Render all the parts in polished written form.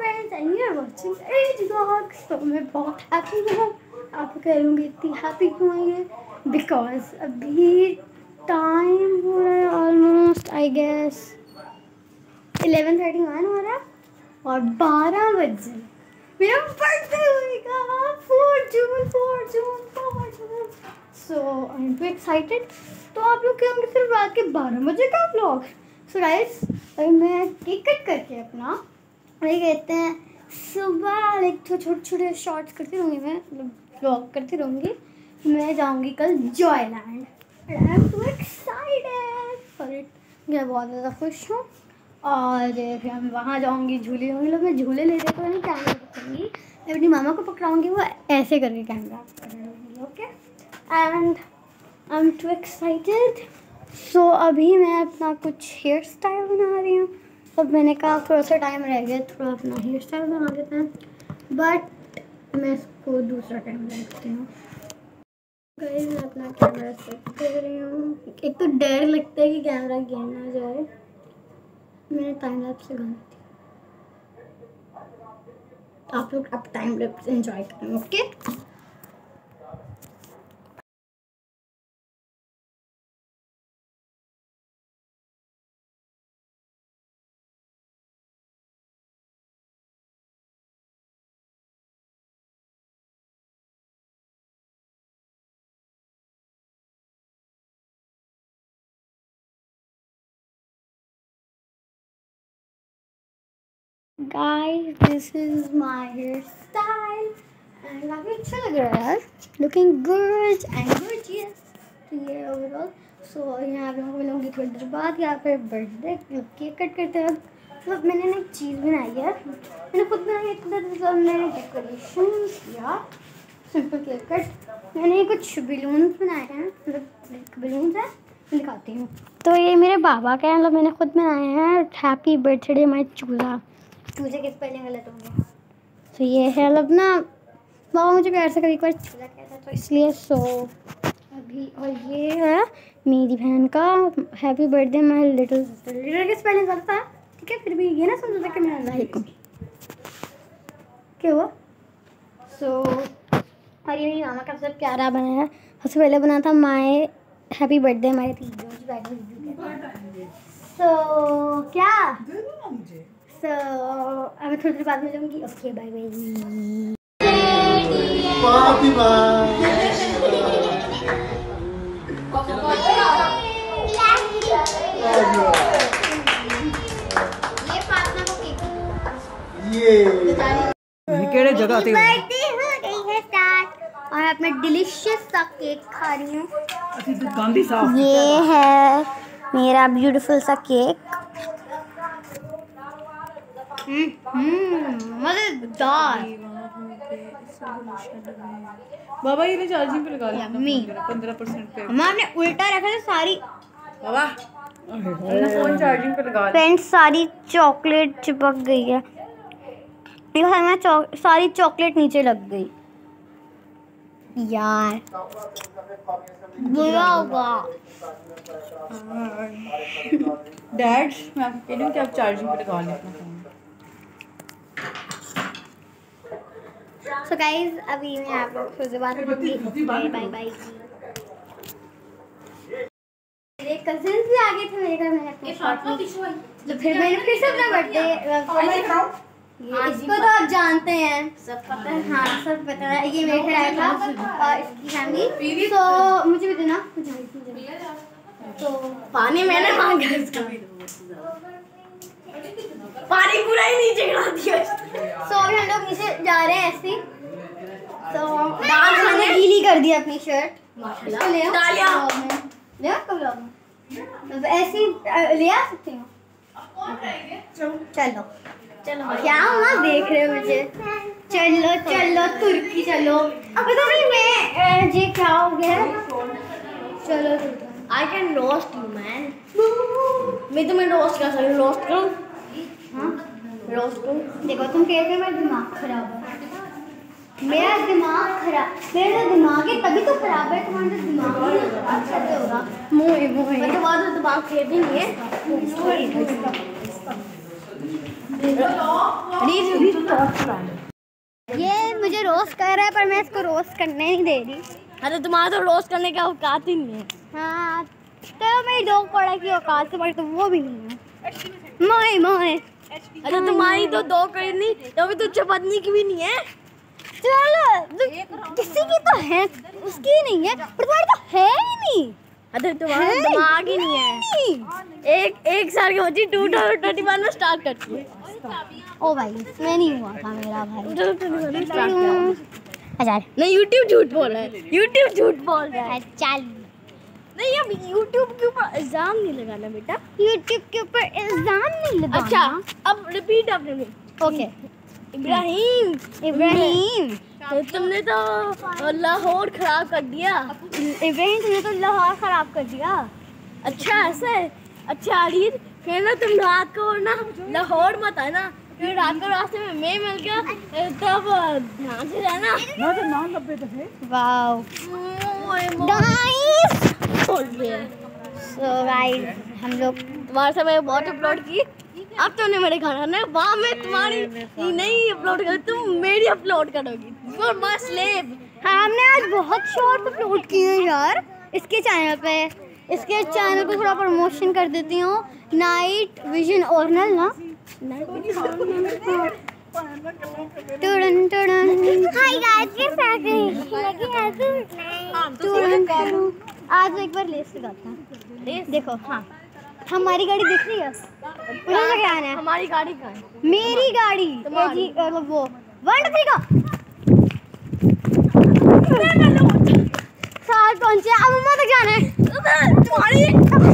friends and you're watching Age Vlogs. तो मैं बहुत हैप्पी हूँ. आप कह लूँगी इतनी हैप्पी क्यों है? बिकॉज अभी टाइम हो रहा है ऑलमोस्ट आई गेस 11:31 हो रहा है और 12 बजे मेरा बर्थडे होएगा. 4 June. So I am too excited. तो आप लोग क्या सिर्फ रात के 12 बजे का व्लॉग. सो गाइस अभी मैं केक कट करके अपना वही कहते हैं सुबह लाइक छोटे शॉर्ट्स करती रहूँगी. मैं मतलब व्लॉग करती रहूँगी. मैं जाऊँगी कल Joyland. I am too excited for it. मैं बहुत ज़्यादा खुश हूँ. और फिर हम वहाँ जाऊँगी झूले होंगे. लोग मैं झूले लेते तो नहीं कैमरा पकड़ूँगी. मैं अपनी मामा को पकड़ाऊँगी. वो ऐसे करके कैमरा पकड़ूँगी. Okay and I am too excited. So अभी मैं अपना कुछ हेयर स्टाइल बना रही हूँ. तब मैंने कहा थोड़ा सा टाइम रह गया थोड़ा अपना हेयर स्टाइल बना देते हैं. बट मैं इसको दूसरा टाइम रखती हूँ. गाइस मैं अपना कैमरा सेट कर रही हूँ. एक तो डर लगता है कि कैमरा गिर ना जाए. मैंने टाइम लैप्स लगानी थी. आप लोग अब टाइम लैप्स एंजॉय करें. Okay guys this is my hairstyle and काफ़ी अच्छा लग रहा है यार. looking good and gorgeous. तो ये ओवरऑल. सो यहाँ पे मैं मिलूँगी थोड़ी देर बाद. यहाँ पे बर्थडे केक कट करते वक्त मतलब मैंने ना एक चीज़ बनाई है. मैंने खुद बनाई है. तो हमने डेकोरेशन किया. Simple cake cut. मैंने कुछ बलून्स बनाए हैं. मतलब बलून्स हैं. मैं दिखाती हूँ. तो ये मेरे बाबा का है. मतलब मैंने खुद बनाए हैं. हैप्पी बर्थडे माई चूल्हा. मुझे किस पहले गलत होंगे. तो ये है मतलब ना बाबा मुझे प्यार से कभी कभी चूल्हा कहता है तो इसलिए. सो अभी और ये है मेरी बहन का happy birthday my little sister. Little के स्पेलिंग गलत है ठीक है. फिर भी ये ना समझ कि मैं लाइक हूँ. क्या हुआ. सो और ये मेरी मामा का सबसे प्यारा बनाया है. सबसे पहले बना था माई हैप्पी बर्थडे माई दीदी. सो क्या सो अभी थोड़ी देर बाद मिलूंगी. Okay bye bye. केड़े जगह आते हैं. और मैं डिलीशियस सा केक खा रही हूँ. गांधी साहब ये है मेरा ब्यूटीफुल सा केक. मजेदार. बाबा ये चार्जिंग पे लगा लिया 15% पे. हमने उल्टा रखा था सारी. बाबा फोन चार्जिंग पे लगा. फ्रेंड्स सारी चॉकलेट चिपक गई है. सारी चॉकलेट नीचे लग गई यार. बुरा होगा. डैड मैं आपको कह रही हूँ कि आप चार्जिंग पे लगा लें अपना फोन. सो गाइस अभी मैं आप लोग से बात करूँगी. Bye bye bye. मेरे कजिन्स भी आ गए थे मेरे घर. मैंने अपने तो फिर मैंने फिर से अपना बर्थडे. इसको तो आप जानते हैं. सब पता है. हाँ सब पता है. ये मेरे घर आया था और इसकी फैमिली. तो मुझे भी देना. तो पानी मैंने मांगा इसका. पानी पूरा ही नीचे गिरा दिया. सो अभी हम लोग नीचे जा रहे हैं ऐसे. तो डांस मैंने गीली कर दिया अपनी शर्ट. ले ऐसे ले आ सकती हूँ. चलो क्या मत देख रहे हो मुझे. चलो तुर्की चलो. पता नहीं मैं ये क्या हो गया. चलो I can roast you man. मैं तुम्हें रोस्ट कर सकती हूँ. रोस्ट करूँ. हाँ रोस्ट करूँ. देखो तुम कह रहे हो मेरा दिमाग खराब है. मेरा दिमाग खराब. मेरा दिमाग है तभी तो खराब है. तुम्हारा दिमाग अच्छा होगा. मोहे तुम्हारा दिमाग खराब ही नहीं है. ये मुझे रोस्ट कर रहा है पर मैं इसको रोस्ट करने नहीं दे रही। अरे तुम्हारा तो रोस्ट करने का औकात ही नहीं है। हाँ तो मेरी दो कौड़ा की औकात से बड़ी तो वो भी नहीं है। मोए मोए अरे तुम्हारी तो दो कड़ी नहीं तो भी तो चपतनी की भी नहीं है। चलो किसी की तो है उसकी नहीं है पर तुम्हारी तो है ही नहीं। अरे तुम्हारा दिमाग ही नहीं है। एक साल की बच्ची 2021 में स्टार्ट करती है। ओ भाई मैं नहीं हुआ था मेरा भाई। हजार नहीं यूट्यूब झूठ बोल रहा है। यूट्यूब झूठ बोल रहा है। चल नहीं अब यूट्यूब के ऊपर इल्जाम नहीं लगाना बेटा। यूट्यूब के ऊपर इल्जाम नहीं लगाना। अच्छा अब रिपीट आपने। ओके इब्राहिम तो तुमने तो लाहौर खराब कर दिया। इब्राहिम तुमने तो लाहौर खराब कर दिया। अच्छा ऐसे अच्छा अरीज फिर ना तुम रात को ना लाहौर मत आना। फिर रात को रास्ते में मैं मिल गया तब ध्यान से रहना। ना तो नाम लब्बे तो है। वाओ गाइस सो गाइस हम लोग तुम्हारे समय बहुत अपलोड की। अब तुमने मेरे खाना ना वहाँ मैं तुम्हारी नहीं अपलोड कर तुम मेरी अपलोड करोगी। You're my slave। हाँ हमने आज बहुत शॉर्ट अपलोड किए हैं यार इसके चैनल पे। इसके चैनल को थोड़ा प्रमोशन कर देती हूँ। नाइट विजन ओरिजिनल ना तुरन तुरन हाय गाइस कैसे आ गए आज एक बार लेस लगाता हूँ। देखो हाँ हमारी गाड़ी दिख रही है। मुझे क्या आना है। हमारी गाड़ी कहाँ है? मेरी गाड़ी जी वो 1 2 3 का साथ पहुंचे। अब मम्मा तक जाना है। तुम्हारी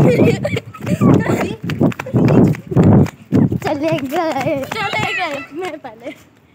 चले गए मैं पहले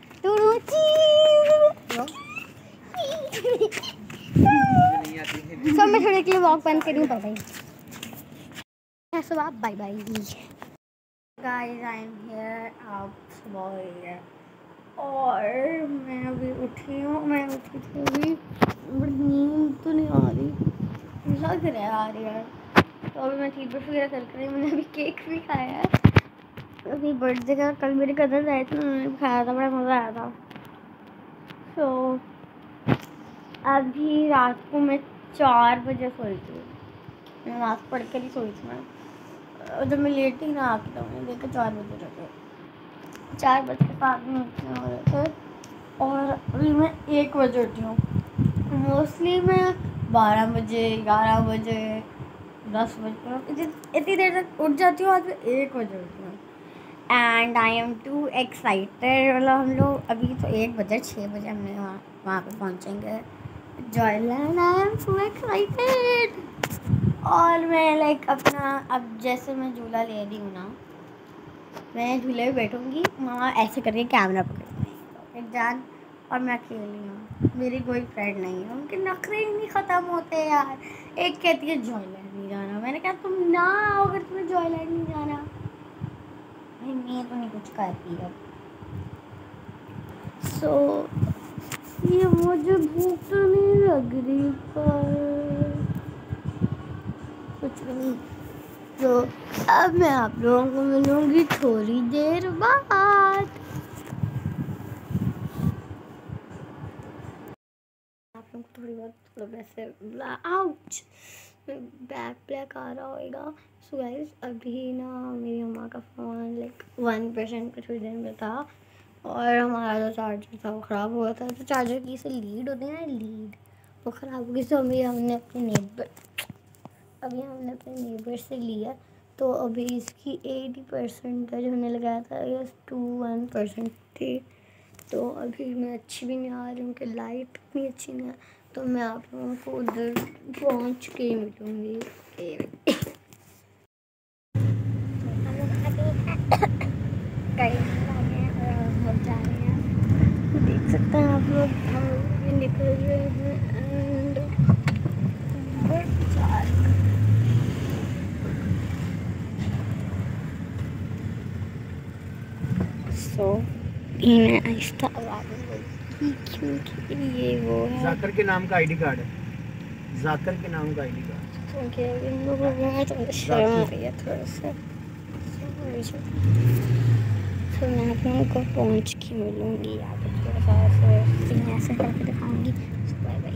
सब मैं थोड़े के लिए वॉक बंद करूँ पर भाई सब आप bye bye guys I am here आप सुबह हो रही है और मैं अभी उठी हूँ। मैं उठी थी अभी बड़ी नींद तो नहीं आ रही लग रहा है आ रही है। तो अभी मैं टी ब्रश वगैरह कर रही हूँ। मैंने अभी केक भी खाया है। अभी बर्थडे का कल मेरे कज़न आए थे उन्होंने भी खाया था बड़ा मज़ा आया था। तो अभी रात को मैं 4 बजे सोई थी। मैं नमाज़ पढ़ कर ही सोई थी मैं। जब मैं लेट ही ना आती तो मैंने देखा 4 बजे रहे 4:05 हो रहे थे और अभी मैं 1 बजे उठी हूँ। मोस्टली मैं 12 बजे 11 बजे 10 बजे इतनी देर तक उठ जाती हूँ। आज मैं 1 बजे उठी हूँ and I am too excited. मतलब हम लोग अभी तो 1 बजे 6 बजे हमने वहाँ पे पहुँचेंगे Joyland. I am so excited. और मैं लाइक अपना अब जैसे मैं झूला ले रही हूँ ना मैं झूले में बैठूँगी वहाँ ऐसे करके कैमरा पकड़ूँगी जान और मैं अकेली हूँ। मेरी कोई फ्रेंड नहीं है। उनके नखरे ही नहीं ख़त्म होते यार। एक कहती है जॉयलैंड नहीं जाना। मैंने कहा तुम ना आओ अगर तुम्हें जॉयलैंड नहीं जाना। भाई मैं तो नहीं कुछ करती अब। सो ये मुझे भूख तो नहीं लग रही पर कुछ भी नहीं। तो अब मैं आप लोगों को मिलूंगी थोड़ी देर बाद। आप लोगों को थोड़ी बहुत मतलब ऐसे आउच ब्लैक आ रहा होगा। सो गाइस अभी ना मेरी अम्मा का फ़ोन लाइक 1% पे थोड़ी देर में था और हमारा जो चार्जर था वो ख़राब हुआ था। तो चार्जर की से लीड होती है ना लीड वो ख़राब हो गई। तो हमने अपने नेबर से लिया। तो अभी इसकी 80% का जो हमने लगाया था ये 21% थी। तो अभी मैं अच्छी भी नहीं आ रही हूँ कि लाइट इतनी अच्छी नहीं है। तो मैं आप लोगों को उधर पहुँच के ही मिलूँगी। हम जा रहे हैं देख सकते हैं आप लोग। हम निकल रहे हैं एंड सो मैं आहिस्ता आवाज़ बोलती क्योंकि ये वो है जाकर के नाम का आईडी कार्ड है। जाकर के नाम का आईडी कार्ड क्योंकि इन लोगों को तो शर्म आ रही है थोड़ा सा। तो मैं आप लोगों को पहुँच के मिलूँगी। यहाँ पे थोड़ा सा सीन ऐसे करके दिखाऊँगी। Bye bye.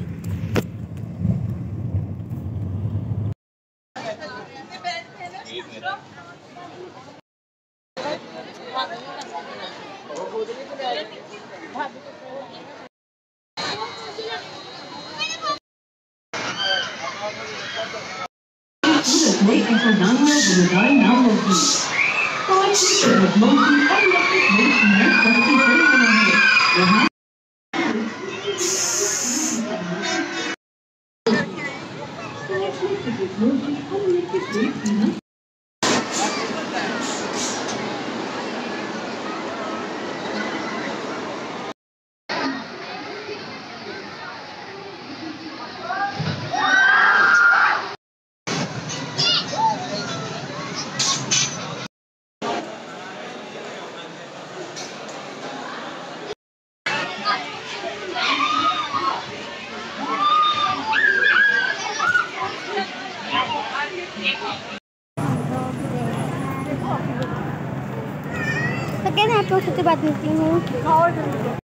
तो कहते हैं आप लोग से बात मिलती हूँ।